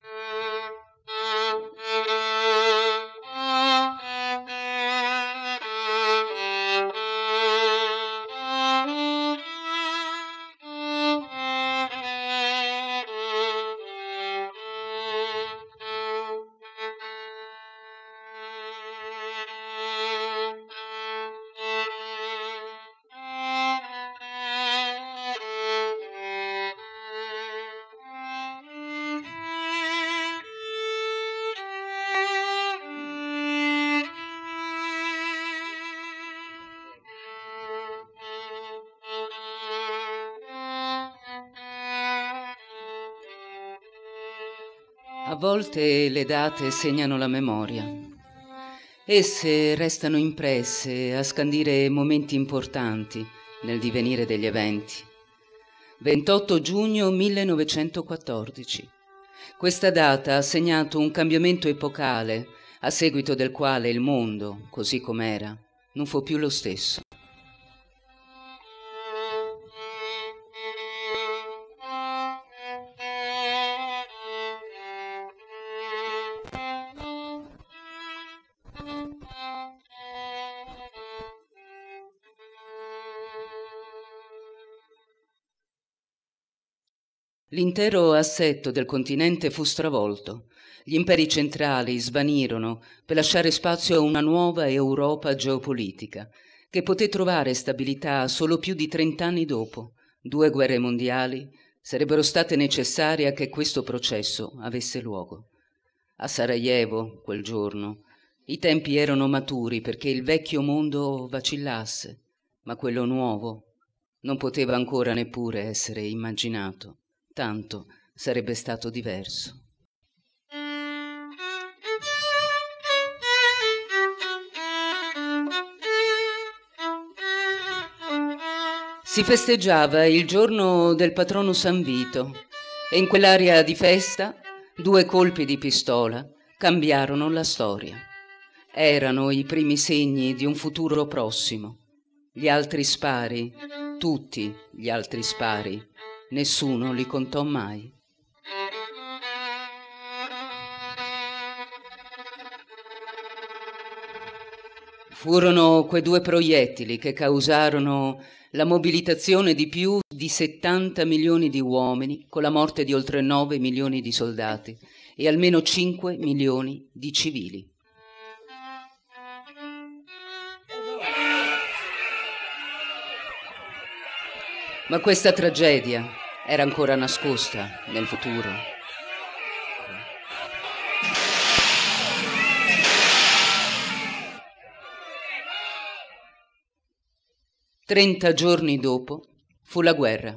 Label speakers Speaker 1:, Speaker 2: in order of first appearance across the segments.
Speaker 1: A volte le date segnano la memoria. Esse restano impresse a scandire momenti importanti nel divenire degli eventi. 28 giugno 1914. Questa data ha segnato un cambiamento epocale, a seguito del quale il mondo, così com'era, non fu più lo stesso. L'intero assetto del continente fu stravolto. Gli imperi centrali svanirono per lasciare spazio a una nuova Europa geopolitica, che poté trovare stabilità solo più di 30 anni dopo. 2 guerre mondiali sarebbero state necessarie a che questo processo avesse luogo. A Sarajevo, quel giorno, i tempi erano maturi perché il vecchio mondo vacillasse, ma quello nuovo non poteva ancora neppure essere immaginato. Tanto sarebbe stato diverso. Si festeggiava il giorno del patrono San Vito e in quell'aria di festa 2 colpi di pistola cambiarono la storia. Erano i primi segni di un futuro prossimo. Gli altri spari, tutti gli altri spari, nessuno li contò mai. Furono quei 2 proiettili che causarono la mobilitazione di più di 70 milioni di uomini, con la morte di oltre 9 milioni di soldati e almeno 5 milioni di civili. Ma questa tragedia era ancora nascosta nel futuro. 30 giorni dopo fu la guerra.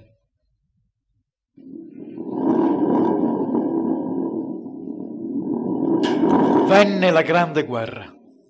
Speaker 2: Venne la grande guerra.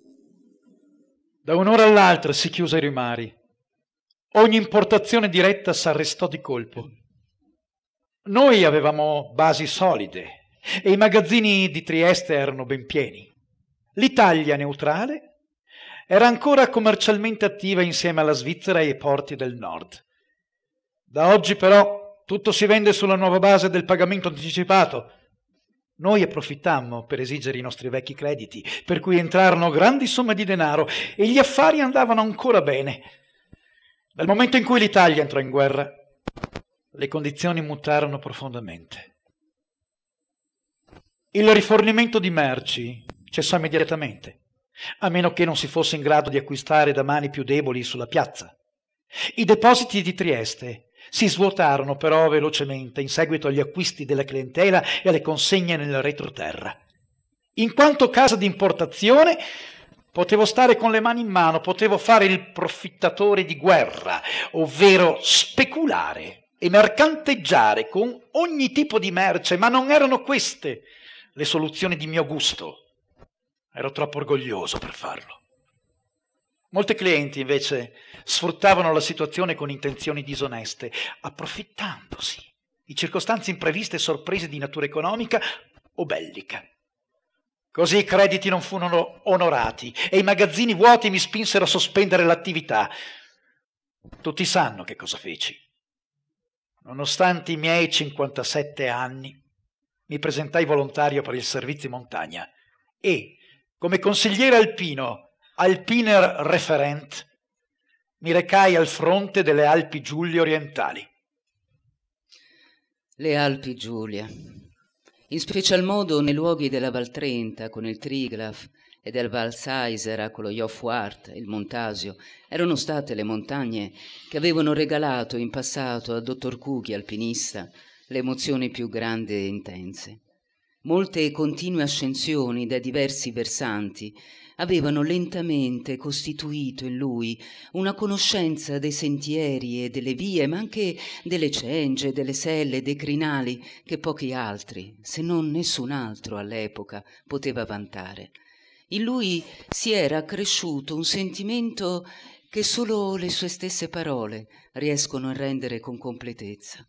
Speaker 2: Da un'ora all'altra si chiusero i mari. Ogni importazione diretta s'arrestò di colpo. Noi avevamo basi solide e i magazzini di Trieste erano ben pieni. L'Italia neutrale era ancora commercialmente attiva insieme alla Svizzera e ai porti del nord. Da oggi però tutto si vende sulla nuova base del pagamento anticipato. Noi approfittammo per esigere i nostri vecchi crediti, per cui entrarono grandi somme di denaro e gli affari andavano ancora bene. Dal momento in cui l'Italia entrò in guerra, le condizioni mutarono profondamente. Il rifornimento di merci cessò immediatamente, a meno che non si fosse in grado di acquistare da mani più deboli sulla piazza. I depositi di Trieste si svuotarono però velocemente in seguito agli acquisti della clientela e alle consegne nel retroterra. In quanto casa di importazione, potevo stare con le mani in mano, potevo fare il profittatore di guerra, ovvero speculare e mercanteggiare con ogni tipo di merce, ma non erano queste le soluzioni di mio gusto. Ero troppo orgoglioso per farlo. Molti clienti, invece, sfruttavano la situazione con intenzioni disoneste, approfittandosi di circostanze impreviste e sorprese di natura economica o bellica. Così i crediti non furono onorati e i magazzini vuoti mi spinsero a sospendere l'attività. Tutti sanno che cosa feci. Nonostante i miei 57 anni, mi presentai volontario per il servizio in montagna e, come consigliere alpino, Alpiner Referent, mi recai al fronte delle Alpi Giulie orientali.
Speaker 1: Le Alpi Giulie, in special modo nei luoghi della Val Trenta con il Triglav e del Val Saisera con lo Jofwart e il Montasio, erano state le montagne che avevano regalato in passato al dottor Cughi, alpinista, le emozioni più grandi e intense. Molte continue ascensioni da diversi versanti avevano lentamente costituito in lui una conoscenza dei sentieri e delle vie, ma anche delle cengie, delle selle, dei crinali che pochi altri, se non nessun altro all'epoca, poteva vantare. In lui si era accresciuto un sentimento che solo le sue stesse parole riescono a rendere con completezza.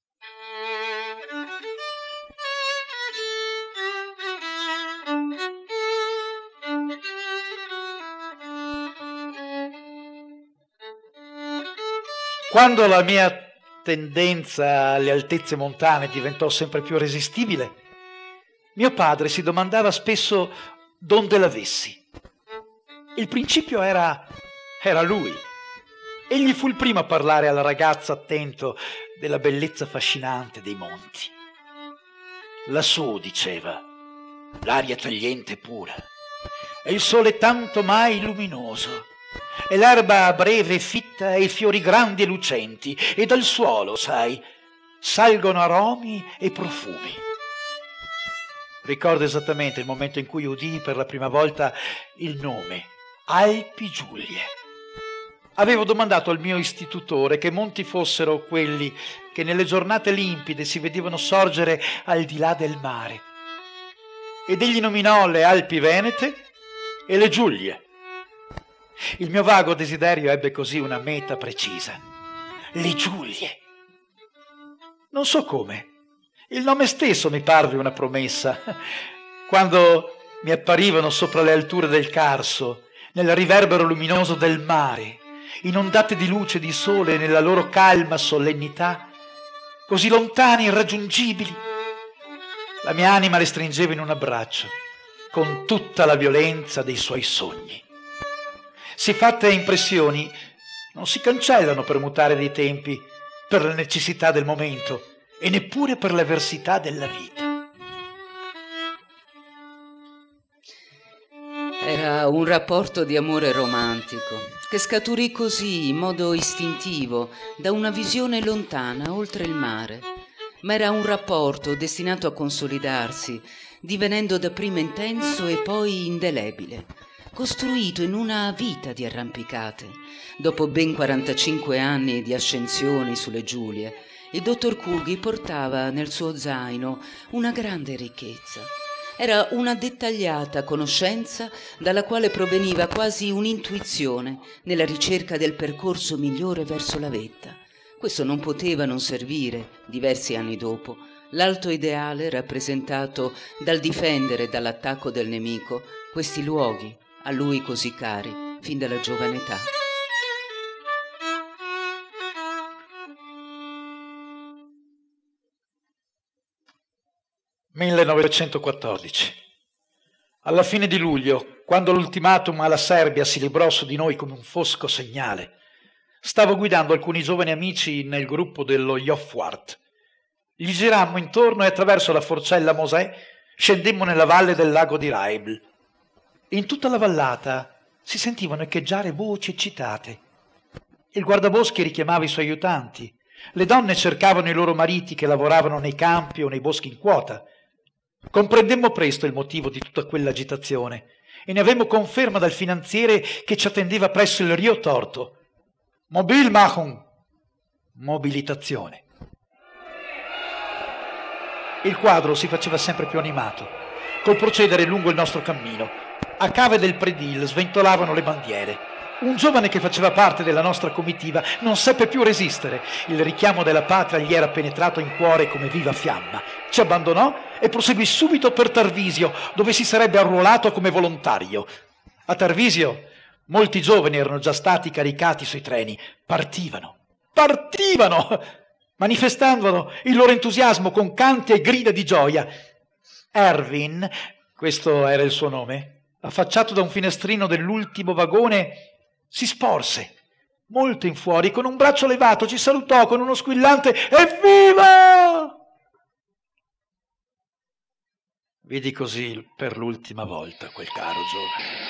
Speaker 2: Quando la mia tendenza alle altezze montane diventò sempre più irresistibile, mio padre si domandava spesso donde l'avessi. Il principio era lui. Egli fu il primo a parlare al ragazzo attento della bellezza affascinante dei monti. Lassù, diceva, l'aria tagliente e pura, e il sole tanto mai luminoso, e l'erba breve e fitta e i fiori grandi e lucenti, e dal suolo, sai, salgono aromi e profumi. Ricordo esattamente il momento in cui udii per la prima volta il nome, Alpi Giulie. Avevo domandato al mio istitutore che monti fossero quelli che nelle giornate limpide si vedevano sorgere al di là del mare. Ed egli nominò le Alpi Venete e le Giulie. Il mio vago desiderio ebbe così una meta precisa. Le Giulie. Non so come. Il nome stesso mi parve una promessa. Quando mi apparivano sopra le alture del Carso, nel riverbero luminoso del mare, inondate di luce e di sole nella loro calma solennità, così lontani e irraggiungibili, la mia anima le stringeva in un abbraccio, con tutta la violenza dei suoi sogni. Siffatte impressioni non si cancellano per mutare dei tempi, per la necessità del momento e neppure per l'avversità della vita.
Speaker 1: Era un rapporto di amore romantico che scaturì così in modo istintivo da una visione lontana oltre il mare, ma era un rapporto destinato a consolidarsi, divenendo dapprima intenso e poi indelebile, costruito in una vita di arrampicate. Dopo ben 45 anni di ascensioni sulle Giulie, il dottor Cughi portava nel suo zaino una grande ricchezza. Era una dettagliata conoscenza dalla quale proveniva quasi un'intuizione nella ricerca del percorso migliore verso la vetta. Questo non poteva non servire, diversi anni dopo, l'alto ideale rappresentato dal difendere dall'attacco del nemico questi luoghi a lui così cari fin dalla giovane età.
Speaker 2: «1914. Alla fine di luglio, quando l'ultimatum alla Serbia si librò su di noi come un fosco segnale, stavo guidando alcuni giovani amici nel gruppo dello Jofwart. Gli girammo intorno e attraverso la forcella Mosè scendemmo nella valle del lago di Raibl. In tutta la vallata si sentivano echeggiare voci eccitate. Il guardaboschi richiamava i suoi aiutanti. Le donne cercavano i loro mariti che lavoravano nei campi o nei boschi in quota. Comprendemmo presto il motivo di tutta quell'agitazione e ne avemmo conferma dal finanziere che ci attendeva presso il Rio Torto. Mobilmachung, mobilitazione. Il quadro si faceva sempre più animato, col procedere lungo il nostro cammino. A cave del predil sventolavano le bandiere. Un giovane che faceva parte della nostra comitiva non seppe più resistere. Il richiamo della patria gli era penetrato in cuore come viva fiamma. Ci abbandonò e proseguì subito per Tarvisio, dove si sarebbe arruolato come volontario. A Tarvisio molti giovani erano già stati caricati sui treni. Partivano, manifestando il loro entusiasmo con canti e grida di gioia. Erwin, questo era il suo nome, affacciato da un finestrino dell'ultimo vagone, si sporse, molto in fuori, con un braccio levato, ci salutò con uno squillante «Evviva!». Vidi così per l'ultima volta quel caro giovane.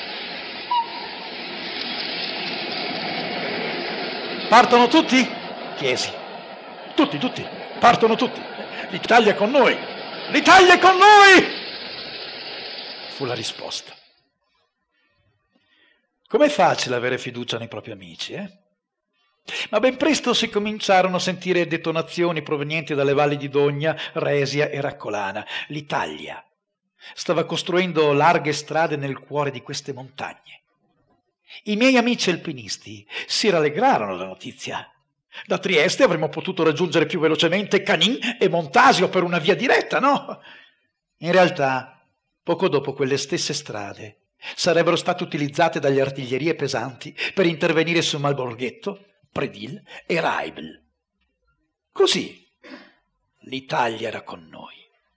Speaker 2: «Partono tutti?» chiesi. «Tutti, partono tutti. L'Italia è con noi! L'Italia è con noi!» fu la risposta. Com'è facile avere fiducia nei propri amici, eh? Ma ben presto si cominciarono a sentire detonazioni provenienti dalle valli di Dogna, Resia e Raccolana. L'Italia stava costruendo larghe strade nel cuore di queste montagne. I miei amici alpinisti si rallegrarono alla notizia. Da Trieste avremmo potuto raggiungere più velocemente Canin e Montasio per una via diretta, no? In realtà, poco dopo quelle stesse strade sarebbero state utilizzate dalle artiglierie pesanti per intervenire su Malborghetto, Predil e Raibl. Così l'Italia era con noi.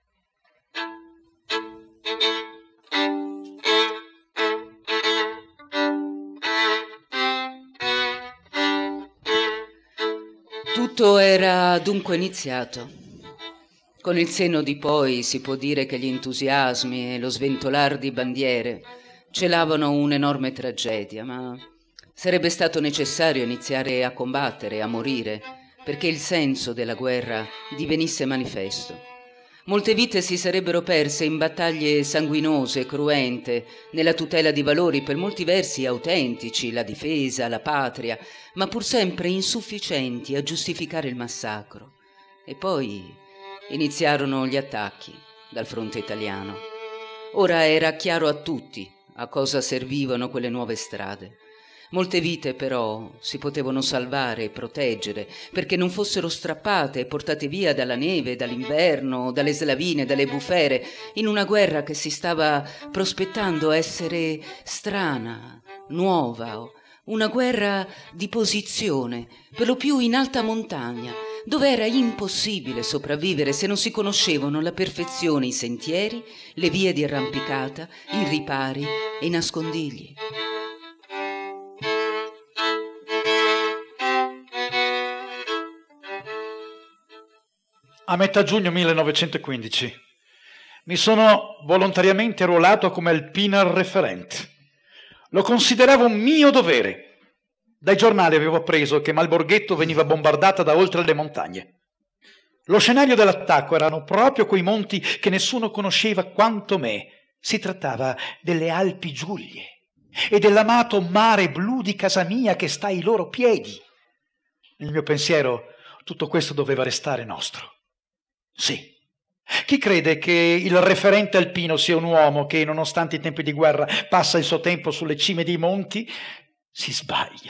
Speaker 1: Tutto era dunque iniziato. Con il senno di poi si può dire che gli entusiasmi e lo sventolar di bandiere celavano un'enorme tragedia, ma sarebbe stato necessario iniziare a combattere, a morire, perché il senso della guerra divenisse manifesto. Molte vite si sarebbero perse in battaglie sanguinose e cruente, nella tutela di valori per molti versi autentici, la difesa, la patria, ma pur sempre insufficienti a giustificare il massacro. E poi iniziarono gli attacchi dal fronte italiano. Ora era chiaro a tutti a cosa servivano quelle nuove strade. Molte vite però si potevano salvare e proteggere perché non fossero strappate e portate via dalla neve, dall'inverno, dalle slavine, dalle bufere, in una guerra che si stava prospettando essere strana, nuova, una guerra di posizione, per lo più in alta montagna, dove era impossibile sopravvivere se non si conoscevano alla perfezione i sentieri, le vie di arrampicata, i ripari e i nascondigli.
Speaker 2: A metà giugno 1915 mi sono volontariamente arruolato come Alpiner Referent. Lo consideravo un mio dovere. Dai giornali avevo appreso che Malborghetto veniva bombardata da oltre le montagne. Lo scenario dell'attacco erano proprio quei monti che nessuno conosceva quanto me. Si trattava delle Alpi Giulie e dell'amato mare blu di casa mia che sta ai loro piedi. Nel mio pensiero tutto questo doveva restare nostro. Sì. Chi crede che il referente alpino sia un uomo che, nonostante i tempi di guerra, passa il suo tempo sulle cime dei monti, si sbaglia.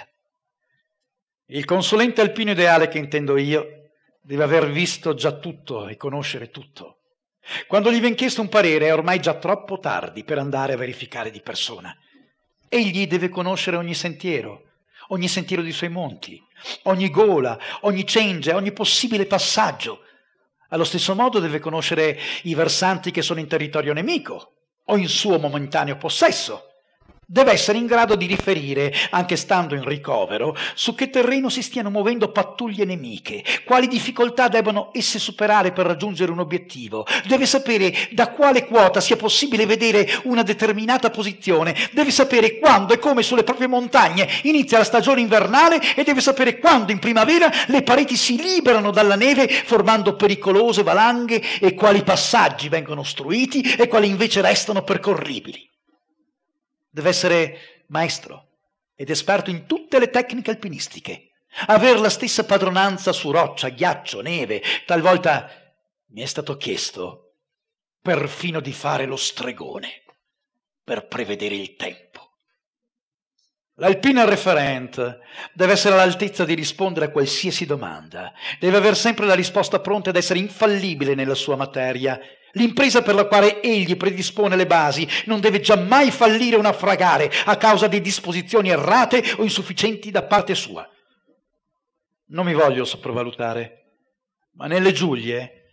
Speaker 2: Il consulente alpino ideale che intendo io deve aver visto già tutto e conoscere tutto. Quando gli viene chiesto un parere è ormai già troppo tardi per andare a verificare di persona. Egli deve conoscere ogni sentiero dei suoi monti, ogni gola, ogni cengia, ogni possibile passaggio. Allo stesso modo deve conoscere i versanti che sono in territorio nemico o in suo momentaneo possesso. Deve essere in grado di riferire, anche stando in ricovero, su che terreno si stiano muovendo pattuglie nemiche, quali difficoltà debbano esse superare per raggiungere un obiettivo. Deve sapere da quale quota sia possibile vedere una determinata posizione, deve sapere quando e come sulle proprie montagne inizia la stagione invernale e deve sapere quando in primavera le pareti si liberano dalla neve formando pericolose valanghe e quali passaggi vengono ostruiti e quali invece restano percorribili. Deve essere maestro ed esperto in tutte le tecniche alpinistiche, aver la stessa padronanza su roccia, ghiaccio, neve. Talvolta mi è stato chiesto perfino di fare lo stregone per prevedere il tempo. L'Alpiner Referent deve essere all'altezza di rispondere a qualsiasi domanda, deve avere sempre la risposta pronta ed essere infallibile nella sua materia. L'impresa per la quale egli predispone le basi non deve giammai fallire o naufragare a causa di disposizioni errate o insufficienti da parte sua. Non mi voglio sopravvalutare, ma nelle Giulie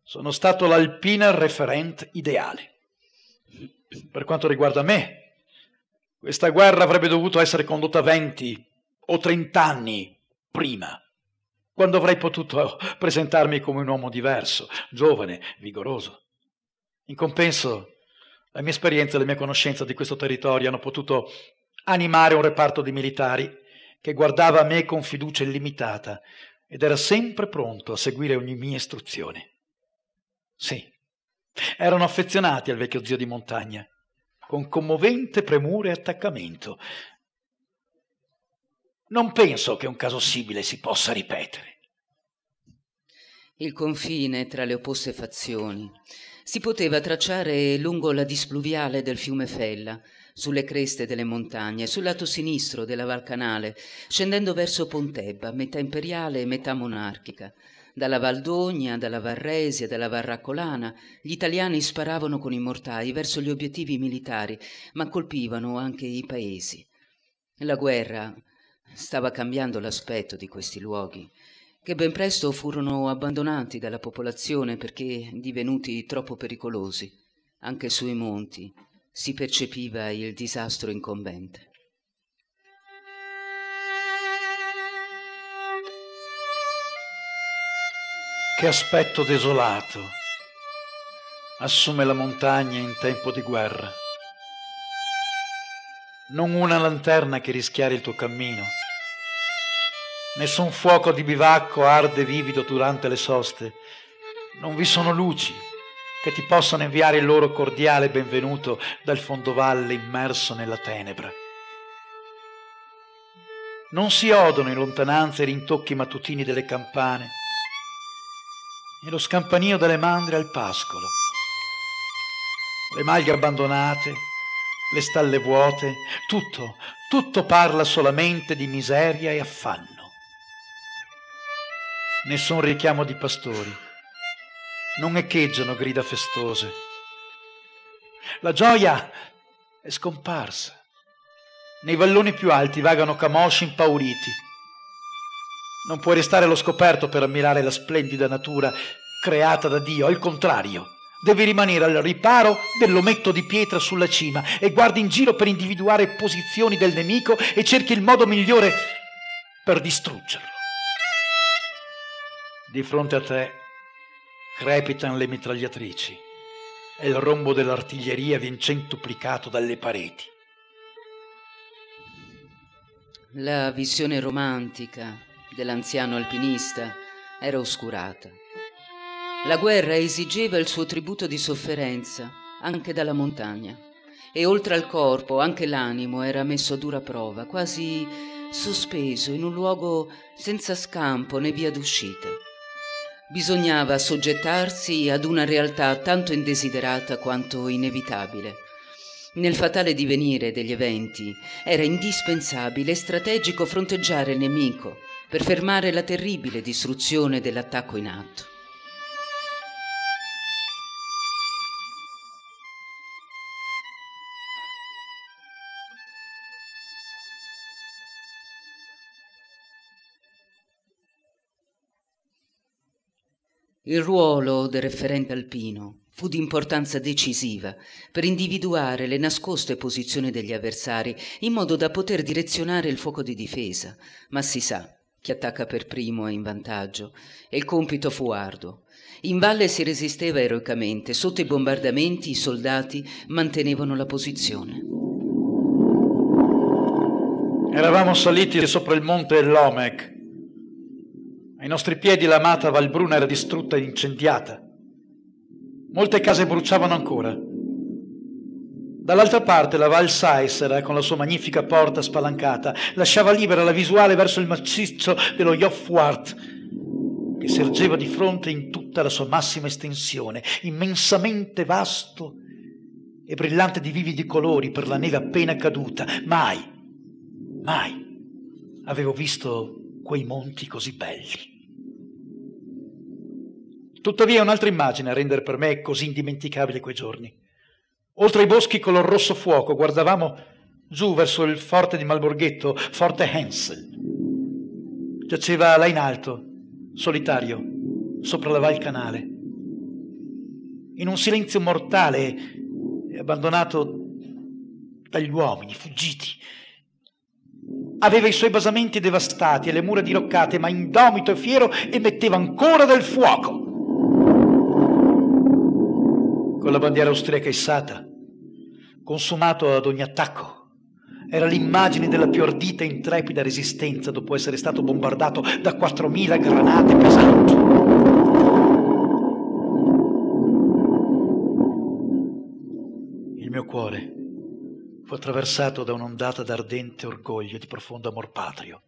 Speaker 2: Sono stato l'Alpina referent ideale. Per quanto riguarda me, questa guerra avrebbe dovuto essere condotta 20 o 30 anni prima, quando avrei potuto presentarmi come un uomo diverso, giovane, vigoroso. In compenso, la mia esperienza e la mia conoscenza di questo territorio hanno potuto animare un reparto di militari che guardava a me con fiducia illimitata ed era sempre pronto a seguire ogni mia istruzione. Sì, erano affezionati al vecchio zio di montagna, con commovente premura e attaccamento. Non penso che un caso simile si possa ripetere.
Speaker 1: Il confine tra le opposte fazioni si poteva tracciare lungo la displuviale del fiume Fella, sulle creste delle montagne, sul lato sinistro della Val Canale, scendendo verso Pontebba, metà imperiale e metà monarchica. Dalla Valdogna, dalla Varresia, dalla Varracolana, gli italiani sparavano con i mortai verso gli obiettivi militari, ma colpivano anche i paesi. La guerra stava cambiando l'aspetto di questi luoghi, che ben presto furono abbandonati dalla popolazione perché divenuti troppo pericolosi. Anche sui monti si percepiva il disastro incombente.
Speaker 2: Che aspetto desolato assume la montagna in tempo di guerra. Non una lanterna che rischiari il tuo cammino. Nessun fuoco di bivacco arde vivido durante le soste. Non vi sono luci che ti possano inviare il loro cordiale benvenuto dal fondovalle immerso nella tenebra. Non si odono in lontananza i rintocchi mattutini delle campane e lo scampanio delle mandrie al pascolo. Le maglie abbandonate, le stalle vuote, tutto parla solamente di miseria e affanno. Nessun richiamo di pastori, non echeggiano grida festose. La gioia è scomparsa. Nei valloni più alti vagano camosci impauriti. Non puoi restare allo scoperto per ammirare la splendida natura creata da Dio, al contrario, devi rimanere al riparo dell'ometto di pietra sulla cima e guardi in giro per individuare posizioni del nemico e cerchi il modo migliore per distruggerlo. Di fronte a te crepitano le mitragliatrici e il rombo dell'artiglieria viene centuplicato dalle pareti.
Speaker 1: La visione romantica dell'anziano alpinista era oscurata. La guerra esigeva il suo tributo di sofferenza anche dalla montagna e oltre al corpo anche l'animo era messo a dura prova, quasi sospeso in un luogo senza scampo né via d'uscita. Bisognava assoggettarsi ad una realtà tanto indesiderata quanto inevitabile. Nel fatale divenire degli eventi era indispensabile e strategico fronteggiare il nemico per fermare la terribile distruzione dell'attacco in atto. Il ruolo del referente alpino fu di importanza decisiva per individuare le nascoste posizioni degli avversari in modo da poter direzionare il fuoco di difesa, ma si sa, chi attacca per primo è in vantaggio e il compito fu arduo. In valle si resisteva eroicamente, sotto i bombardamenti i soldati mantenevano la posizione.
Speaker 2: Eravamo saliti sopra il monte Lomec. Ai nostri piedi l'amata Valbruna era distrutta e incendiata. Molte case bruciavano ancora. Dall'altra parte la Val Saisera, con la sua magnifica porta spalancata, lasciava libera la visuale verso il massiccio dello Jofwart, che si ergeva di fronte in tutta la sua massima estensione, immensamente vasto e brillante di vividi colori per la neve appena caduta. Mai avevo visto quei monti così belli. Tuttavia un'altra immagine a rendere per me così indimenticabile quei giorni. Oltre i boschi color rosso fuoco guardavamo giù verso il forte di Malborghetto, Forte Hensel. Giaceva là in alto, solitario, sopra la Val Canale. in un silenzio mortale e abbandonato dagli uomini fuggiti. Aveva i suoi basamenti devastati e le mura diroccate, ma indomito e fiero emetteva ancora del fuoco. Con la bandiera austriaca issata, consumato ad ogni attacco, era l'immagine della più ardita e intrepida resistenza dopo essere stato bombardato da 4.000 granate pesanti. Il mio cuore fu attraversato da un'ondata d'ardente orgoglio e di profondo amor patrio.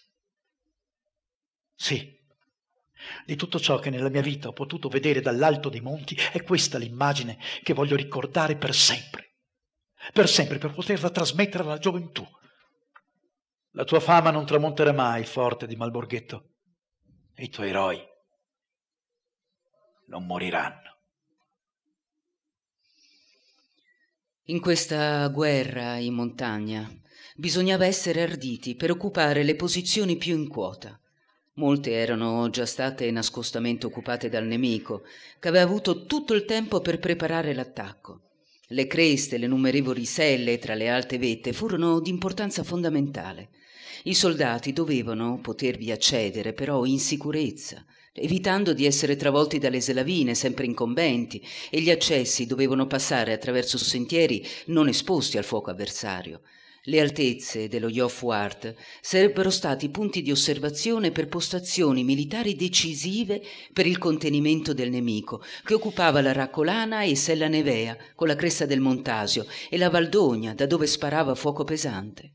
Speaker 2: Sì, di tutto ciò che nella mia vita ho potuto vedere dall'alto dei monti, è questa l'immagine che voglio ricordare per sempre, per poterla trasmettere alla gioventù. La tua fama non tramonterà mai, forte di Malborghetto, e i tuoi eroi non moriranno.
Speaker 1: In questa guerra in montagna bisognava essere arditi per occupare le posizioni più in quota. Molte erano già state nascostamente occupate dal nemico, che aveva avuto tutto il tempo per preparare l'attacco. Le creste, le innumerevoli selle tra le alte vette furono di importanza fondamentale. I soldati dovevano potervi accedere, però in sicurezza, evitando di essere travolti dalle slavine sempre incombenti, e gli accessi dovevano passare attraverso sentieri non esposti al fuoco avversario. Le altezze dello Hofwart sarebbero stati punti di osservazione per postazioni militari decisive per il contenimento del nemico, che occupava la Raccolana e Sella Nevea, con la cresta del Montasio, e la Valdogna, da dove sparava fuoco pesante.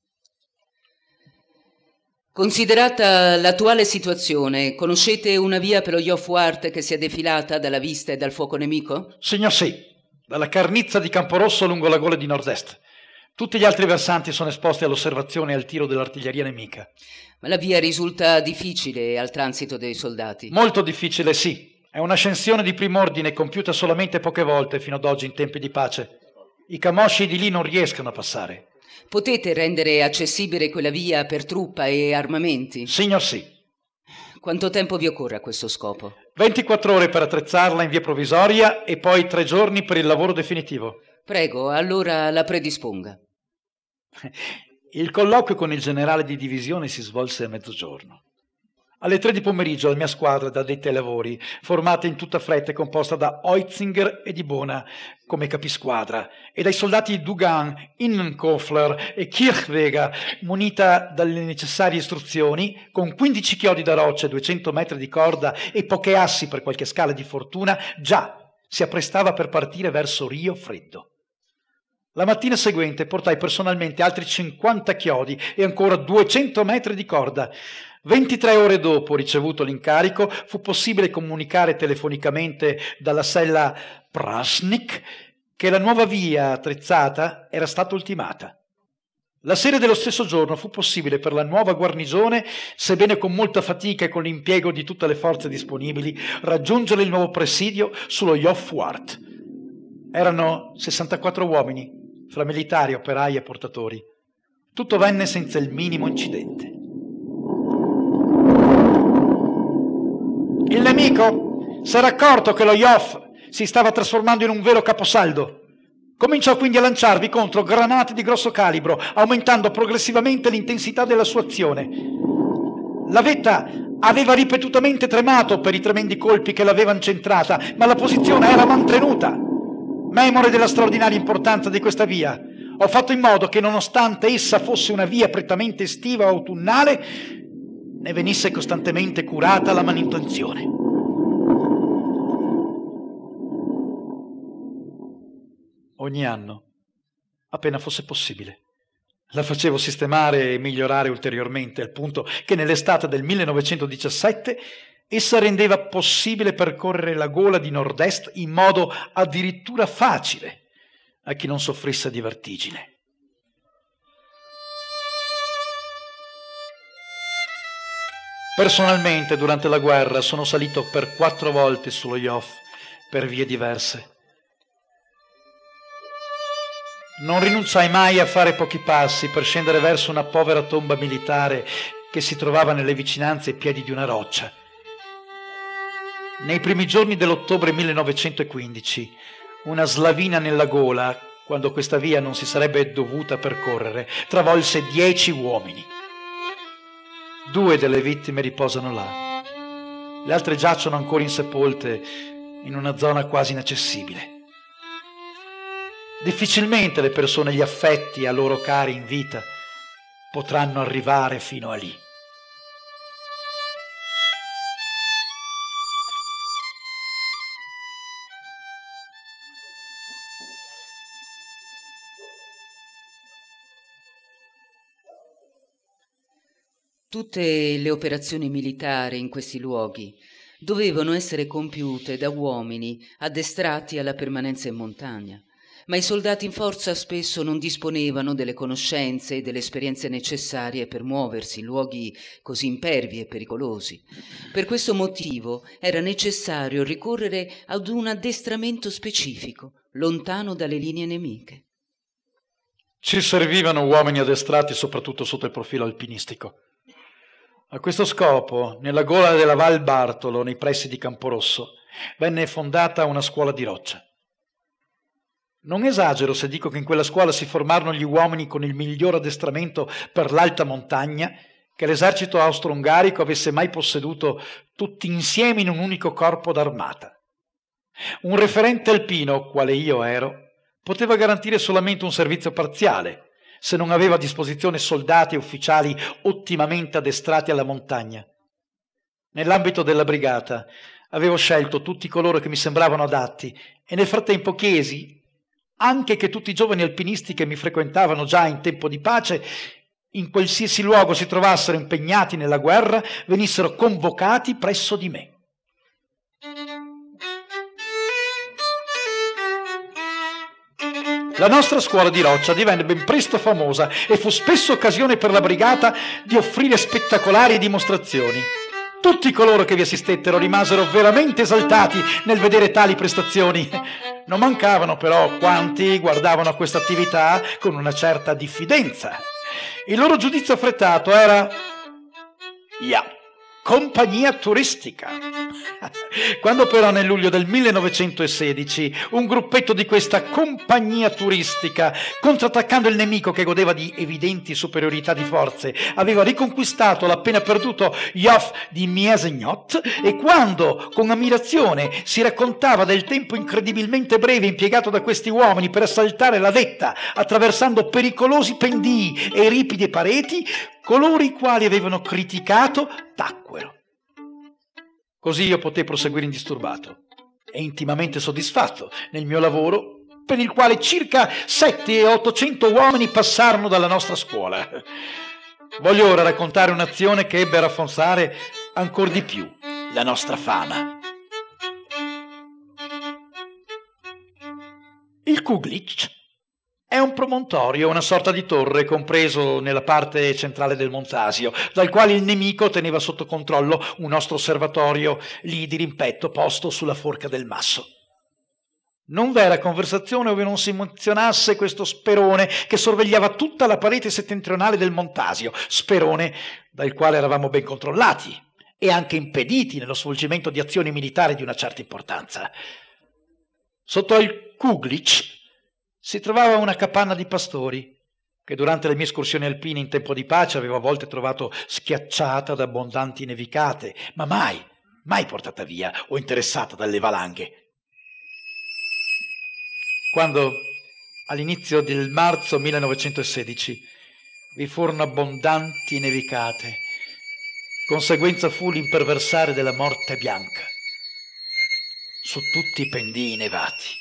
Speaker 1: Considerata l'attuale situazione, conoscete una via per lo Hofwart che sia defilata dalla vista e dal fuoco nemico?
Speaker 2: Signor sì, dalla Carnizza di Camporosso lungo la gola di nord-est. Tutti gli altri versanti sono esposti all'osservazione e al tiro dell'artiglieria nemica.
Speaker 1: Ma la via risulta difficile al transito dei soldati?
Speaker 2: Molto difficile, sì. È un'ascensione di prim'ordine compiuta solamente poche volte fino ad oggi in tempi di pace. I camosci di lì non riescono a passare.
Speaker 1: Potete rendere accessibile quella via per truppa e armamenti?
Speaker 2: Signor sì.
Speaker 1: Quanto tempo vi occorre a questo scopo?
Speaker 2: 24 ore per attrezzarla in via provvisoria e poi 3 giorni per il lavoro definitivo.
Speaker 1: Prego, allora la predisponga.
Speaker 2: Il colloquio con il generale di divisione si svolse a mezzogiorno. Alle 3 di pomeriggio la mia squadra d'addetta ai lavori, formata in tutta fretta e composta da Oetzinger e Di Bona come capisquadra, e dai soldati Dugan, Innenkofler e Kirchweger, munita dalle necessarie istruzioni, con 15 chiodi da roccia, 200 metri di corda e poche assi per qualche scala di fortuna, già si apprestava per partire verso Rio Freddo. La mattina seguente portai personalmente altri 50 chiodi e ancora 200 metri di corda. 23 ore dopo ricevuto l'incarico, fu possibile comunicare telefonicamente dalla sella Prasnik che la nuova via attrezzata era stata ultimata. La sera dello stesso giorno fu possibile per la nuova guarnigione, sebbene con molta fatica e con l'impiego di tutte le forze disponibili, raggiungere il nuovo presidio sullo Hofwart. Erano 64 uomini, fra militari, operai e portatori. Tutto venne senza il minimo incidente. Il nemico s'era accorto che lo Jof si stava trasformando in un vero caposaldo. Cominciò quindi a lanciarvi contro granate di grosso calibro, aumentando progressivamente l'intensità della sua azione. La vetta aveva ripetutamente tremato per i tremendi colpi che l'avevano centrata, ma la posizione era mantenuta. Memore della straordinaria importanza di questa via, ho fatto in modo che, nonostante essa fosse una via prettamente estiva o autunnale, ne venisse costantemente curata la manutenzione. Ogni anno, appena fosse possibile, la facevo sistemare e migliorare ulteriormente, al punto che nell'estate del 1917 essa rendeva possibile percorrere la gola di nord-est in modo addirittura facile a chi non soffrisse di vertigine. Personalmente, durante la guerra, sono salito per 4 volte sullo Jof per vie diverse. Non rinunciai mai a fare pochi passi per scendere verso una povera tomba militare che si trovava nelle vicinanze ai piedi di una roccia. Nei primi giorni dell'ottobre 1915, una slavina nella gola, quando questa via non si sarebbe dovuta percorrere, travolse 10 uomini. 2 delle vittime riposano là. Le altre giacciono ancora insepolte in una zona quasi inaccessibile. Difficilmente le persone, gli affetti a loro cari in vita potranno arrivare fino a lì.
Speaker 1: Tutte le operazioni militari in questi luoghi dovevano essere compiute da uomini addestrati alla permanenza in montagna, ma i soldati in forza spesso non disponevano delle conoscenze e delle esperienze necessarie per muoversi in luoghi così impervi e pericolosi. Per questo motivo era necessario ricorrere ad un addestramento specifico, lontano dalle linee nemiche.
Speaker 2: Ci servivano uomini addestrati soprattutto sotto il profilo alpinistico. A questo scopo, nella gola della Val Bartolo, nei pressi di Camporosso, venne fondata una scuola di roccia. Non esagero se dico che in quella scuola si formarono gli uomini con il miglior addestramento per l'alta montagna che l'esercito austro-ungarico avesse mai posseduto tutti insieme in un unico corpo d'armata. Un referente alpino, quale io ero, poteva garantire solamente un servizio parziale, se non aveva a disposizione soldati e ufficiali ottimamente addestrati alla montagna. Nell'ambito della brigata avevo scelto tutti coloro che mi sembravano adatti e nel frattempo chiesi anche che tutti i giovani alpinisti che mi frequentavano già in tempo di pace, in qualsiasi luogo si trovassero impegnati nella guerra, venissero convocati presso di me. La nostra scuola di roccia divenne ben presto famosa e fu spesso occasione per la brigata di offrire spettacolari dimostrazioni. Tutti coloro che vi assistettero rimasero veramente esaltati nel vedere tali prestazioni. Non mancavano però quanti guardavano a questa attività con una certa diffidenza. Il loro giudizio affrettato era: compagnia turistica. Quando però nel luglio del 1916 un gruppetto di questa compagnia turistica, contrattaccando il nemico che godeva di evidenti superiorità di forze, aveva riconquistato l'appena perduto Jof di Miesegnot, e quando con ammirazione si raccontava del tempo incredibilmente breve impiegato da questi uomini per assaltare la vetta attraversando pericolosi pendii e ripide pareti, coloro i quali avevano criticato tacquero. Così io potei proseguire indisturbato e intimamente soddisfatto nel mio lavoro, per il quale circa 700-800 uomini passarono dalla nostra scuola. Voglio ora raccontare un'azione che ebbe a rafforzare ancor di più la nostra fama. Il Kuglitsch è un promontorio, una sorta di torre compreso nella parte centrale del Montasio, dal quale il nemico teneva sotto controllo un nostro osservatorio lì di rimpetto posto sulla forca del Masso. Non v'era conversazione ove non si menzionasse questo sperone che sorvegliava tutta la parete settentrionale del Montasio, sperone dal quale eravamo ben controllati e anche impediti nello svolgimento di azioni militari di una certa importanza. Sotto il Kuglitsch si trovava una capanna di pastori che durante le mie escursioni alpine in tempo di pace avevo a volte trovato schiacciata da abbondanti nevicate, ma mai portata via o interessata dalle valanghe. Quando all'inizio del marzo 1916 vi furono abbondanti nevicate, conseguenza fu l'imperversare della morte bianca su tutti i pendii nevati.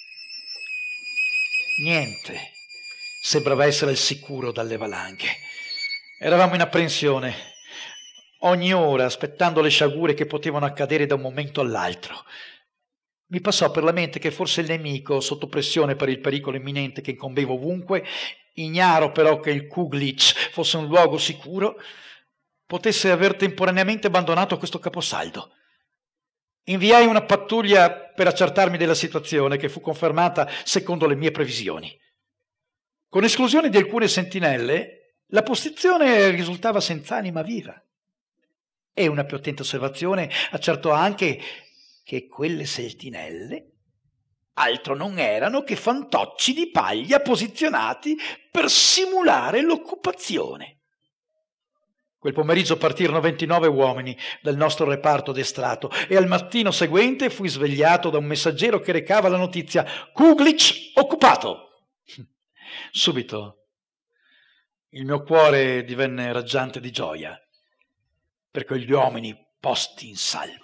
Speaker 2: Niente sembrava essere al sicuro dalle valanghe. Eravamo in apprensione, ogni ora aspettando le sciagure che potevano accadere da un momento all'altro. Mi passò per la mente che forse il nemico, sotto pressione per il pericolo imminente che incombeva ovunque, ignaro però che il Kuglitsch fosse un luogo sicuro, potesse aver temporaneamente abbandonato questo caposaldo. Inviai una pattuglia per accertarmi della situazione, che fu confermata secondo le mie previsioni. Con esclusione di alcune sentinelle, la posizione risultava senza anima viva. E una più attenta osservazione accertò anche che quelle sentinelle altro non erano che fantocci di paglia posizionati per simulare l'occupazione. Quel pomeriggio partirono 29 uomini del nostro reparto addestrato e al mattino seguente fui svegliato da un messaggero che recava la notizia: Kuglitsch occupato! Subito il mio cuore divenne raggiante di gioia per quegli uomini posti in salvo.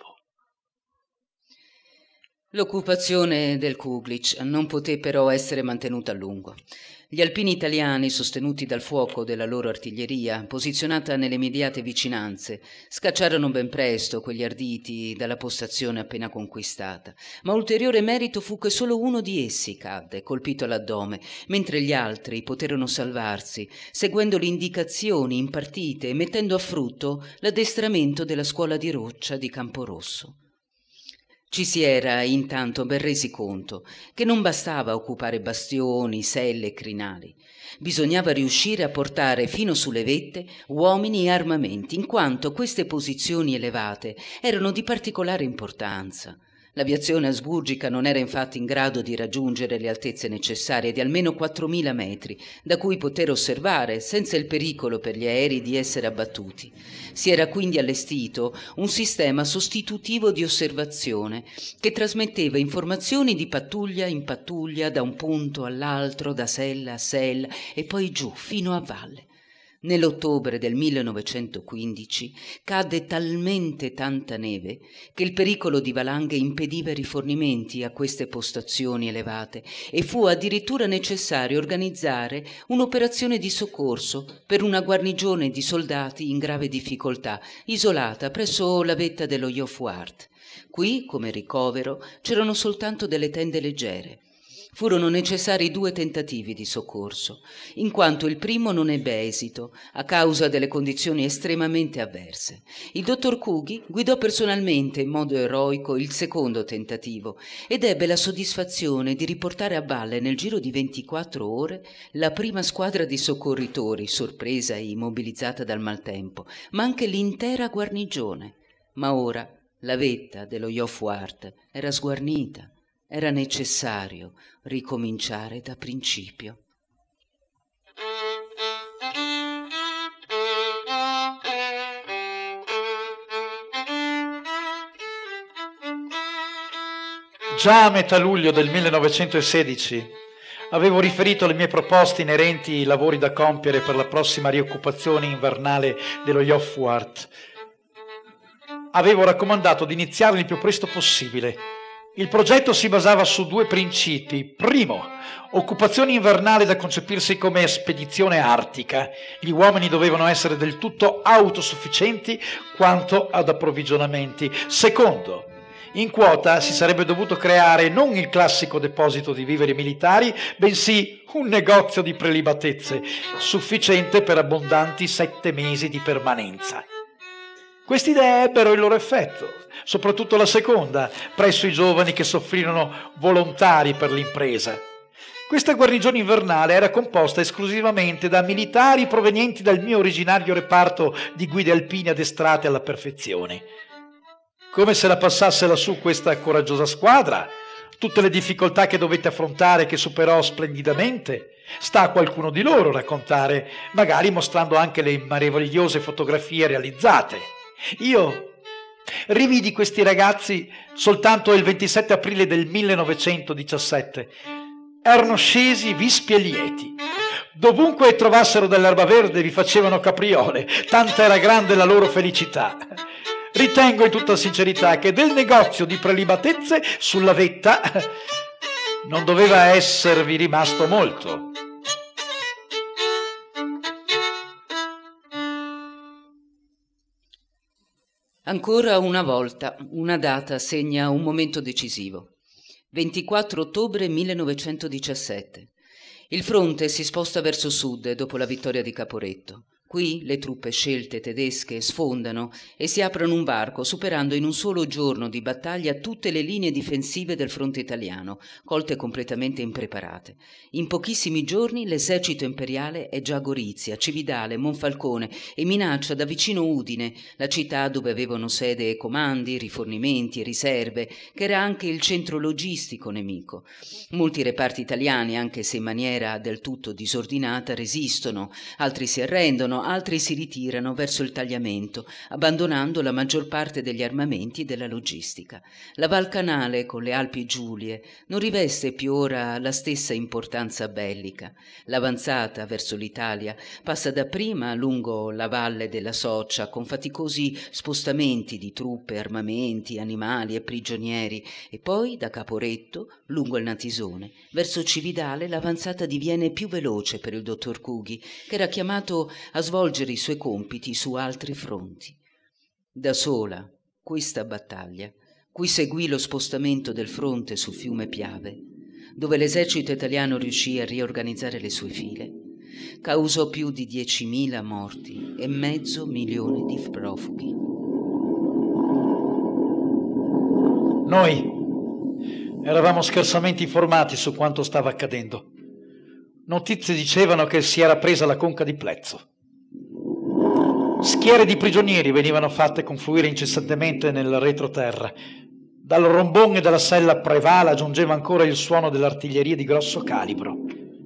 Speaker 1: L'occupazione del Kuglitsch non poté però essere mantenuta a lungo. Gli alpini italiani, sostenuti dal fuoco della loro artiglieria, posizionata nelle immediate vicinanze, scacciarono ben presto quegli arditi dalla postazione appena conquistata, ma ulteriore merito fu che solo uno di essi cadde, colpito all'addome, mentre gli altri poterono salvarsi, seguendo le indicazioni impartite e mettendo a frutto l'addestramento della scuola di roccia di Camporosso. Ci si era intanto ben resi conto che non bastava occupare bastioni, selle e crinali. Bisognava riuscire a portare fino sulle vette uomini e armamenti, in quanto queste posizioni elevate erano di particolare importanza. L'aviazione asburgica non era infatti in grado di raggiungere le altezze necessarie di almeno 4.000 metri, da cui poter osservare, senza il pericolo per gli aerei di essere abbattuti. Si era quindi allestito un sistema sostitutivo di osservazione che trasmetteva informazioni di pattuglia in pattuglia da un punto all'altro, da sella a sella e poi giù fino a valle. Nell'ottobre del 1915 cadde talmente tanta neve che il pericolo di valanghe impediva i rifornimenti a queste postazioni elevate e fu addirittura necessario organizzare un'operazione di soccorso per una guarnigione di soldati in grave difficoltà, isolata presso la vetta dello Joffuart. Qui, come ricovero, c'erano soltanto delle tende leggere. Furono necessari 2 tentativi di soccorso, in quanto il primo non ebbe esito a causa delle condizioni estremamente avverse. Il dottor Kughi guidò personalmente in modo eroico il secondo tentativo ed ebbe la soddisfazione di riportare a valle nel giro di 24 ore la prima squadra di soccorritori, sorpresa e immobilizzata dal maltempo, ma anche l'intera guarnigione. Ma ora la vetta dello Joffuart era sguarnita. Era necessario ricominciare da principio.
Speaker 2: Già a metà luglio del 1916 avevo riferito le mie proposte inerenti ai lavori da compiere per la prossima rioccupazione invernale dello Joffuart. Avevo raccomandato di iniziarli il più presto possibile. Il progetto si basava su 2 principi. Primo, occupazione invernale da concepirsi come spedizione artica. Gli uomini dovevano essere del tutto autosufficienti quanto ad approvvigionamenti. Secondo, in quota si sarebbe dovuto creare non il classico deposito di viveri militari, bensì un negozio di prelibatezze, sufficiente per abbondanti 7 mesi di permanenza. Queste idee ebbero il loro effetto, soprattutto la seconda, presso i giovani che si offrirono volontari per l'impresa. Questa guarnigione invernale era composta esclusivamente da militari provenienti dal mio originario reparto di guide alpine addestrate alla perfezione. Come se la passasse lassù questa coraggiosa squadra, tutte le difficoltà che dovette affrontare e che superò splendidamente, sta a qualcuno di loro raccontare, magari mostrando anche le meravigliose fotografie realizzate. Io rividi questi ragazzi soltanto il 27 aprile del 1917. Erano scesi vispi e lieti. Dovunque trovassero dell'erba verde vi facevano capriole, tanta era grande la loro felicità. Ritengo in tutta sincerità che del negozio di prelibatezze sulla vetta non doveva esservi rimasto molto.
Speaker 1: Ancora una volta una data segna un momento decisivo. 24 ottobre 1917. Il fronte si sposta verso sud dopo la vittoria di Caporetto. Qui le truppe scelte tedesche sfondano e si aprono un varco, superando in un solo giorno di battaglia tutte le linee difensive del fronte italiano, colte completamente impreparate. In pochissimi giorni l'esercito imperiale è già a Gorizia, Cividale, Monfalcone e minaccia da vicino Udine, la città dove avevano sede comandi, rifornimenti e riserve, che era anche il centro logistico nemico. Molti reparti italiani, anche se in maniera del tutto disordinata, resistono, altri si arrendono, altri si ritirano verso il tagliamento, abbandonando la maggior parte degli armamenti e della logistica. La Val Canale, con le Alpi Giulie, non riveste più ora la stessa importanza bellica. L'avanzata verso l'Italia passa dapprima lungo la valle della Soccia, con faticosi spostamenti di truppe, armamenti, animali e prigionieri, e poi da Caporetto, lungo il Natisone. Verso Cividale l'avanzata diviene più veloce per il dottor Cughi, che era chiamato a svolgere i suoi compiti su altri fronti. Da sola, questa battaglia, cui seguì lo spostamento del fronte sul fiume Piave, dove l'esercito italiano riuscì a riorganizzare le sue file, causò più di 10.000 morti e 500.000 di profughi.
Speaker 2: Noi eravamo scarsamente informati su quanto stava accadendo. Notizie dicevano che si era presa la conca di Plezzo. Schiere di prigionieri venivano fatte confluire incessantemente nel retroterra. Dal rombon e dalla sella Prevala giungeva ancora il suono dell'artiglieria di grosso calibro.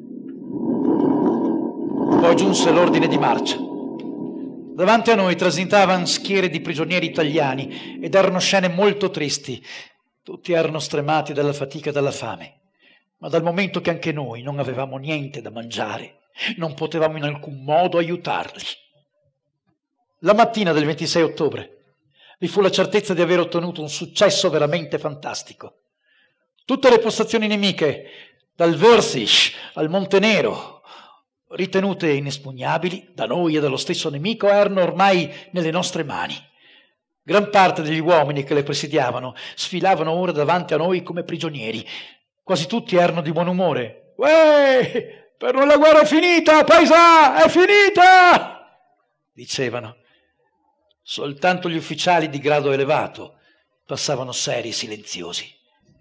Speaker 2: Poi giunse l'ordine di marcia. Davanti a noi transitavano schiere di prigionieri italiani ed erano scene molto tristi. Tutti erano stremati dalla fatica e dalla fame, ma dal momento che anche noi non avevamo niente da mangiare, non potevamo in alcun modo aiutarli. La mattina del 26 ottobre vi fu la certezza di aver ottenuto un successo veramente fantastico. Tutte le postazioni nemiche, dal Versisch al Montenero, ritenute inespugnabili da noi e dallo stesso nemico, erano ormai nelle nostre mani. Gran parte degli uomini che le presidiavano sfilavano ora davanti a noi come prigionieri. Quasi tutti erano di buon umore. «Uè, per noi la guerra è finita, paesa, è finita!» dicevano. Soltanto gli ufficiali di grado elevato passavano seri e silenziosi.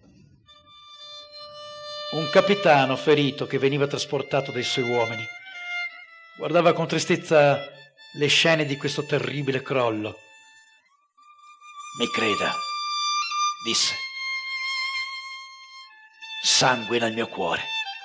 Speaker 2: Un capitano ferito che veniva trasportato dai suoi uomini guardava con tristezza le scene di questo terribile crollo. «Mi creda», disse, «sangue nel mio cuore».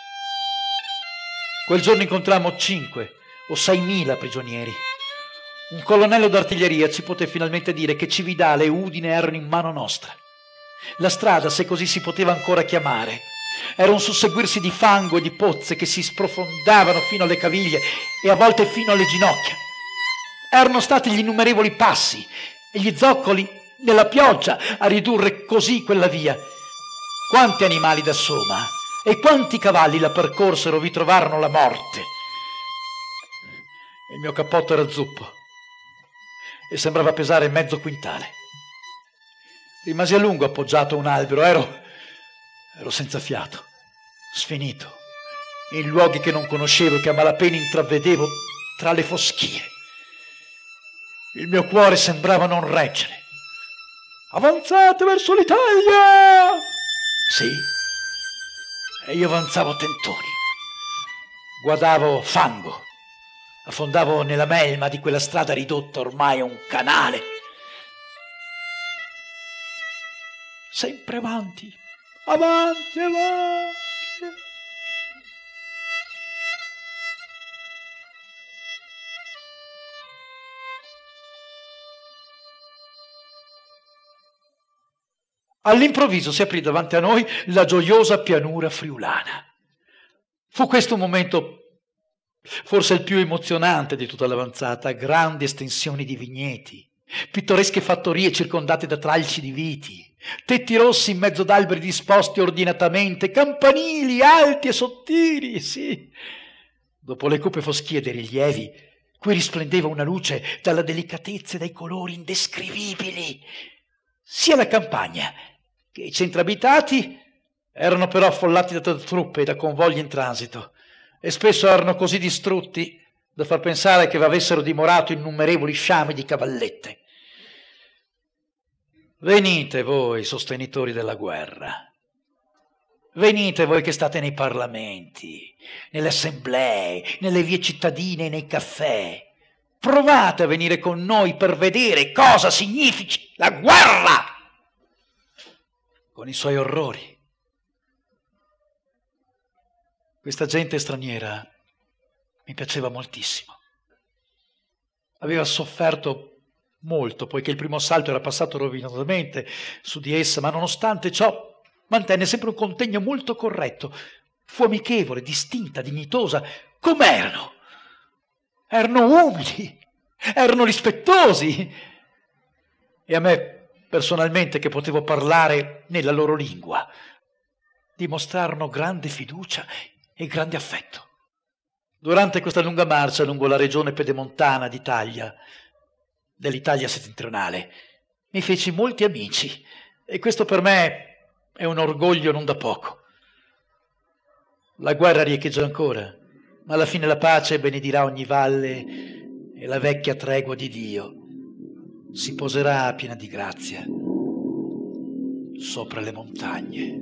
Speaker 2: Quel giorno incontrammo 5 o 6.000 prigionieri. Un colonnello d'artiglieria ci poté finalmente dire che Cividale e Udine erano in mano nostra. La strada, se così si poteva ancora chiamare, era un susseguirsi di fango e di pozze che si sprofondavano fino alle caviglie e a volte fino alle ginocchia. Erano stati gli innumerevoli passi e gli zoccoli nella pioggia a ridurre così quella via. Quanti animali da soma e quanti cavalli la percorsero vi trovarono la morte. Il mio cappotto era zuppo e sembrava pesare mezzo quintale. Rimasi a lungo appoggiato a un albero, ero senza fiato, sfinito, in luoghi che non conoscevo e che a malapena intravedevo tra le foschie. Il mio cuore sembrava non reggere. «Avanzate verso l'Italia!» Sì, e io avanzavo a tentoni. Guardavo fango, affondavo nella melma di quella strada ridotta ormai a un canale. Sempre avanti, avanti, avanti. All'improvviso si aprì davanti a noi la gioiosa pianura friulana. Fu questo un momento forse il più emozionante di tutta l'avanzata. Grandi estensioni di vigneti, pittoresche fattorie circondate da tralci di viti, tetti rossi in mezzo ad alberi disposti ordinatamente, campanili alti e sottili, sì. Dopo le cupe foschie dei rilievi, qui risplendeva una luce dalla delicatezza e dai colori indescrivibili. Sia la campagna che i centri abitati erano però affollati da truppe e da convogli in transito, e spesso erano così distrutti da far pensare che vi avessero dimorato innumerevoli sciami di cavallette. Venite voi, sostenitori della guerra. Venite voi che state nei parlamenti, nelle assemblee, nelle vie cittadine e nei caffè. Provate a venire con noi per vedere cosa significhi la guerra, con i suoi orrori. Questa gente straniera mi piaceva moltissimo. Aveva sofferto molto, poiché il primo assalto era passato rovinosamente su di essa, ma nonostante ciò mantenne sempre un contegno molto corretto. Fu amichevole, distinta, dignitosa, com'erano. Erano umili, erano rispettosi. E a me, personalmente, che potevo parlare nella loro lingua, dimostrarono grande fiducia e grande affetto. Durante questa lunga marcia lungo la regione pedemontana dell'Italia settentrionale, mi feci molti amici, e questo per me è un orgoglio non da poco. La guerra riecheggia ancora, ma alla fine la pace benedirà ogni valle e la vecchia tregua di Dio si poserà piena di grazia sopra le montagne.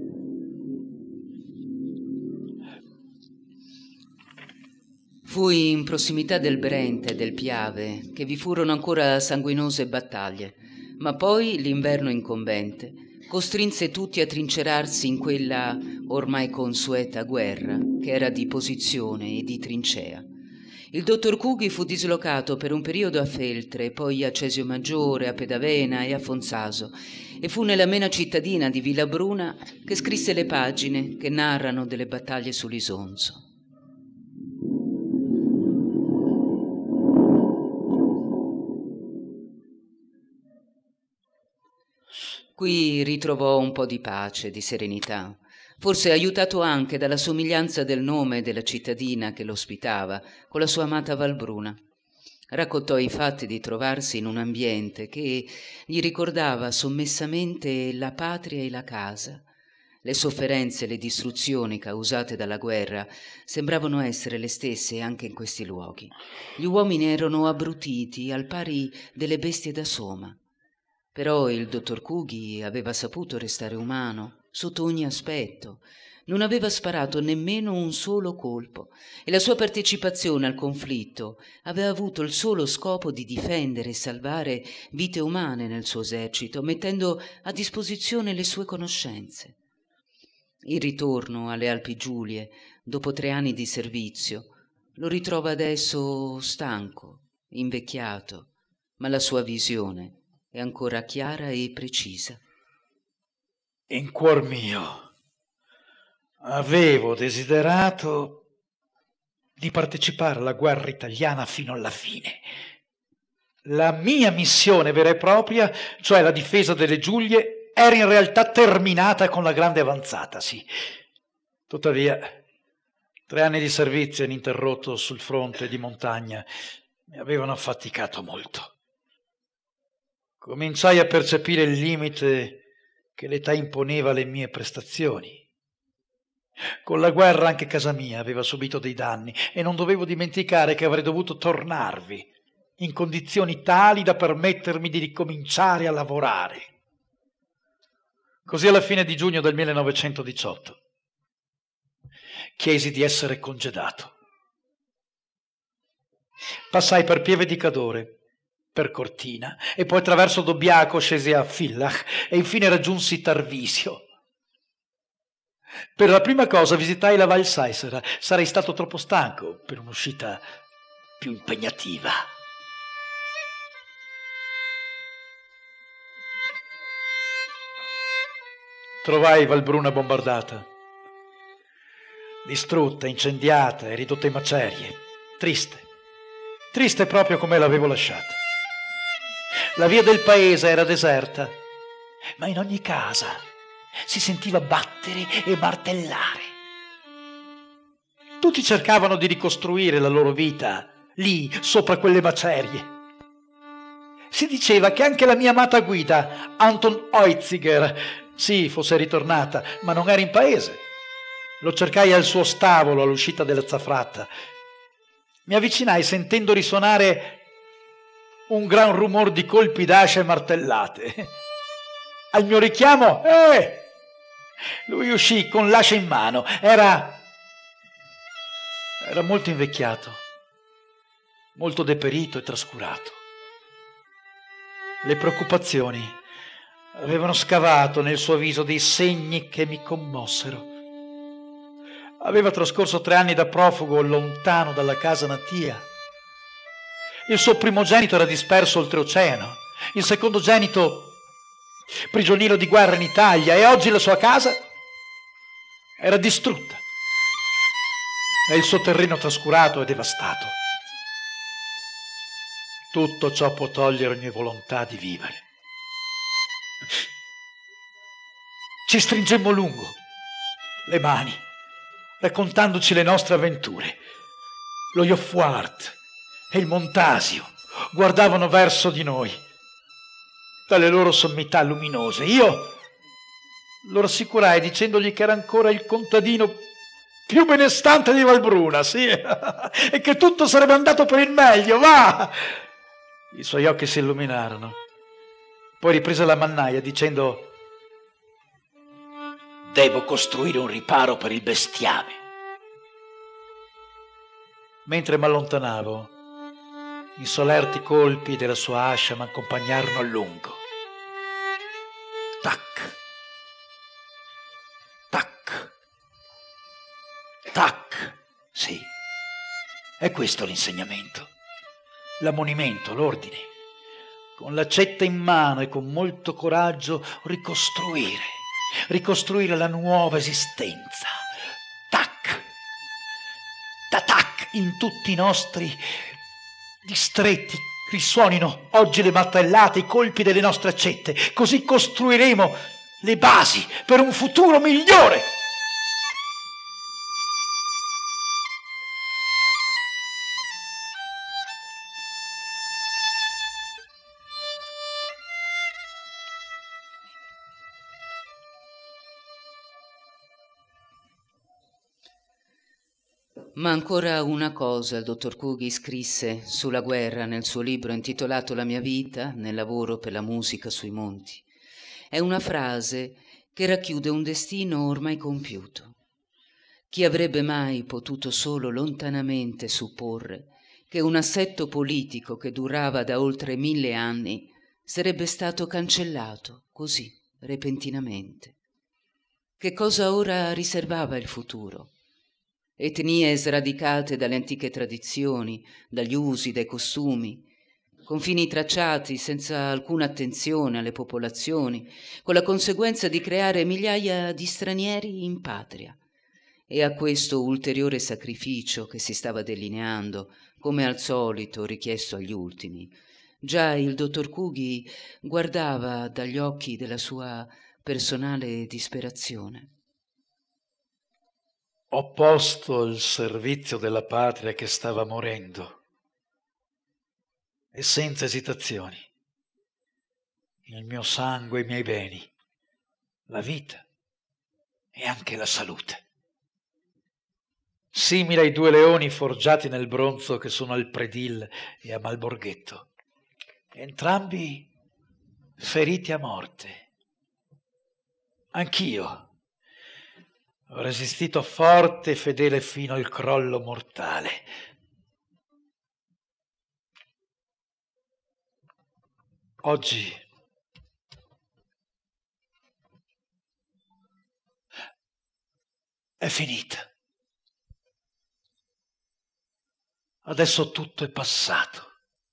Speaker 1: Fui in prossimità del Brent e del Piave, che vi furono ancora sanguinose battaglie, ma poi l'inverno incombente costrinse tutti a trincerarsi in quella ormai consueta guerra, che era di posizione e di trincea. Il dottor Cughi fu dislocato per un periodo a Feltre, poi a Cesio Maggiore, a Pedavena e a Fonzaso, e fu nella mena cittadina di Villabruna che scrisse le pagine che narrano delle battaglie sull'Isonzo. Qui ritrovò un po' di pace, di serenità, forse aiutato anche dalla somiglianza del nome della cittadina che l'ospitava con la sua amata Valbruna. Raccontò i fatti di trovarsi in un ambiente che gli ricordava sommessamente la patria e la casa. Le sofferenze e le distruzioni causate dalla guerra sembravano essere le stesse anche in questi luoghi. Gli uomini erano abbrutiti al pari delle bestie da soma. Però il dottor Cughi aveva saputo restare umano sotto ogni aspetto, non aveva sparato nemmeno un solo colpo e la sua partecipazione al conflitto aveva avuto il solo scopo di difendere e salvare vite umane nel suo esercito, mettendo a disposizione le sue conoscenze. Il ritorno alle Alpi Giulie, dopo 3 anni di servizio, lo ritrova adesso stanco, invecchiato, ma la sua visione è ancora chiara e precisa.
Speaker 2: In cuor mio avevo desiderato di partecipare alla guerra italiana fino alla fine. La mia missione vera e propria, cioè la difesa delle Giulie, era in realtà terminata con la grande avanzata, sì. Tuttavia, 3 anni di servizio ininterrotto sul fronte di montagna mi avevano affaticato molto. Cominciai a percepire il limite che l'età imponeva alle mie prestazioni. Con la guerra anche casa mia aveva subito dei danni e non dovevo dimenticare che avrei dovuto tornarvi in condizioni tali da permettermi di ricominciare a lavorare. Così alla fine di giugno del 1918 chiesi di essere congedato. Passai per Pieve di Cadore, per Cortina, e poi attraverso Dobbiaco scesi a Villach e infine raggiunsi Tarvisio. Per la prima cosa visitai la Val Saisera. Sarei stato troppo stanco per un'uscita più impegnativa. Trovai Valbruna bombardata, distrutta, incendiata e ridotta in macerie, triste proprio come l'avevo lasciata. La via del paese era deserta, ma in ogni casa si sentiva battere e martellare. Tutti cercavano di ricostruire la loro vita lì, sopra quelle macerie. Si diceva che anche la mia amata guida, Anton Oetziger, sì, fosse ritornata, ma non era in paese. Lo cercai al suo stavolo all'uscita della Zafratta. Mi avvicinai sentendo risuonare un gran rumor di colpi d'ascia e martellate. Al mio richiamo, lui uscì con l'ascia in mano. Era molto invecchiato, molto deperito e trascurato. Le preoccupazioni avevano scavato nel suo viso dei segni che mi commossero. Aveva trascorso 3 anni da profugo lontano dalla casa natia. Il suo primogenito era disperso oltreoceano, il secondogenito prigioniero di guerra in Italia, e oggi la sua casa era distrutta e il suo terreno trascurato e devastato. Tutto ciò può togliere ogni volontà di vivere. Ci stringemmo a lungo le mani, raccontandoci le nostre avventure. Lo Joffwart e il Montasio guardavano verso di noi dalle loro sommità luminose. Io lo rassicurai dicendogli che era ancora il contadino più benestante di Valbruna, sì, e che tutto sarebbe andato per il meglio, va! I suoi occhi si illuminarono. Poi riprese la mannaia dicendo: devo costruire un riparo per il bestiame. Mentre mi allontanavo, i solerti colpi della sua ascia mi accompagnarono a lungo. Tac, tac, tac. Sì, è questo l'insegnamento, l'ammonimento, l'ordine. Con l'accetta in mano e con molto coraggio ricostruire la nuova esistenza. Tac, da tac, in tutti i nostri distretti risuonino oggi le martellate, i colpi delle nostre accette. Così costruiremo le basi per un futuro migliore.
Speaker 1: Ma ancora una cosa il dottor Cughi scrisse sulla guerra nel suo libro intitolato La mia vita nel lavoro per la musica sui monti. È una frase che racchiude un destino ormai compiuto. Chi avrebbe mai potuto solo lontanamente supporre che un assetto politico che durava da oltre 1000 anni sarebbe stato cancellato così repentinamente? Che cosa ora riservava il futuro? Etnie sradicate dalle antiche tradizioni, dagli usi, dai costumi, confini tracciati senza alcuna attenzione alle popolazioni, con la conseguenza di creare migliaia di stranieri in patria. E a questo ulteriore sacrificio che si stava delineando, come al solito richiesto agli ultimi, già il dottor Cughi guardava dagli occhi della sua personale disperazione.
Speaker 2: Ho posto al servizio della patria che stava morendo, e senza esitazioni, il mio sangue e i miei beni, la vita e anche la salute. Simile ai 2 leoni forgiati nel bronzo che sono al Predil e a Malborghetto, entrambi feriti a morte. Anch'io ho resistito forte e fedele fino al crollo mortale. Oggi è finita. Adesso tutto è passato.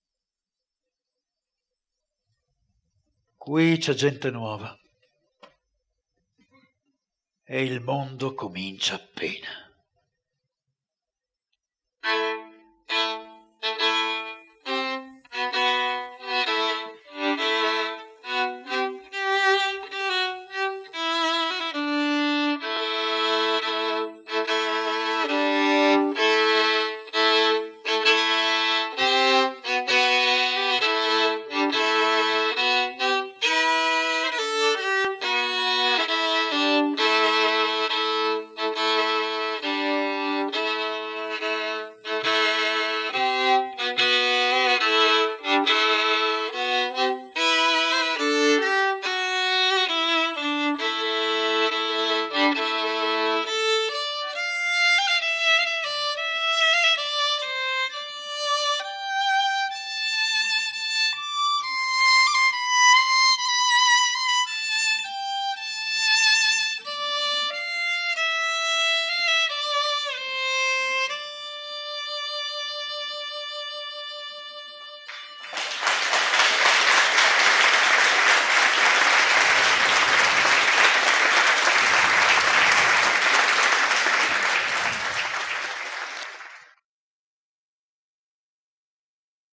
Speaker 2: Qui c'è gente nuova. E il mondo comincia appena.